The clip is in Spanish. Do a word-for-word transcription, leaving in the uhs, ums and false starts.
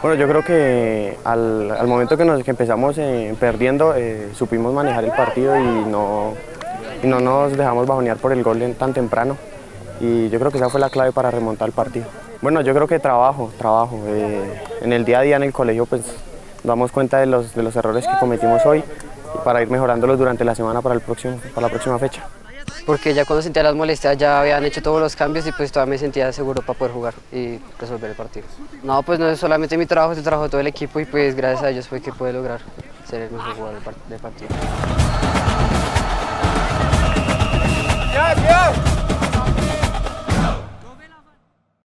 Bueno, yo creo que al, al momento que, nos, que empezamos eh, perdiendo, eh, supimos manejar el partido y no, y no nos dejamos bajonear por el gol tan temprano. Y yo creo que esa fue la clave para remontar el partido. Bueno, yo creo que trabajo, trabajo. Eh, en el día a día en el colegio pues nos damos cuenta de los, de los errores que cometimos hoy para ir mejorándolos durante la semana para, el próximo, para la próxima fecha. Porque ya cuando sentía las molestias ya habían hecho todos los cambios y pues todavía me sentía seguro para poder jugar y resolver el partido. No, pues no es solamente mi trabajo, es el trabajo de todo el equipo y pues gracias a ellos fue que pude lograr ser el mejor jugador del partido. ¡Ya, ya!